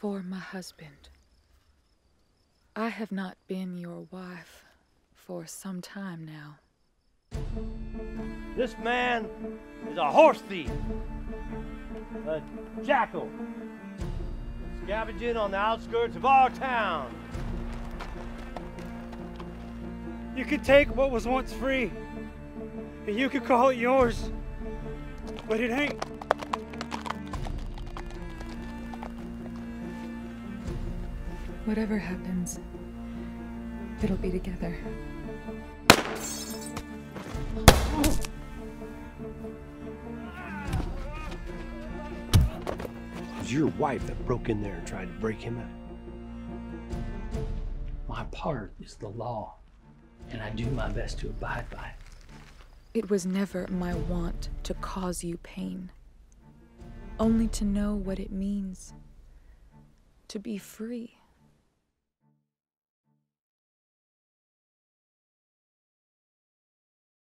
for my husband. I have not been your wife for some time now. This man is a horse thief, a jackal, scavenging on the outskirts of our town. You could take what was once free, and you could call it yours, but it ain't. Whatever happens, it'll be together. It was your wife that broke in there and tried to break him out. My part is the law, and I do my best to abide by it. It was never my want to cause you pain, only to know what it means to be free.